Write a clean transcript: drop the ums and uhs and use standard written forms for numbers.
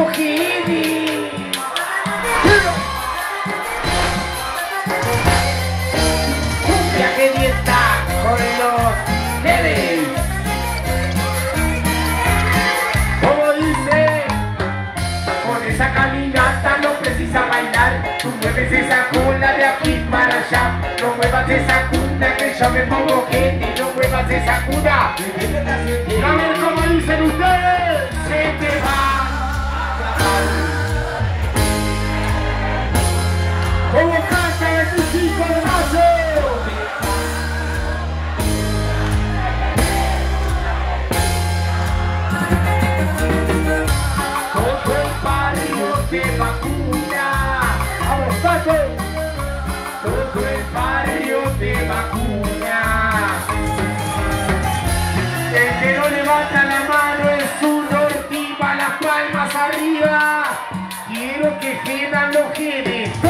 los genes. Cumbia genieta con los genes. Como dice, con esa caminata no precisa bailar. Tú mueves esa cola de aquí para allá. No muevas esa cuna que yo me pongo gente. No muevas esa cuna. A ver cómo dicen ustedes. Se te va. Como canta de tus hijos hermosos. Todo el barrio te vacuna. Vamos, Paco. Todo el barrio te vacuna. El que no levanta la mano es un ortiva, las palmas arriba. Quiero que quedan los genes.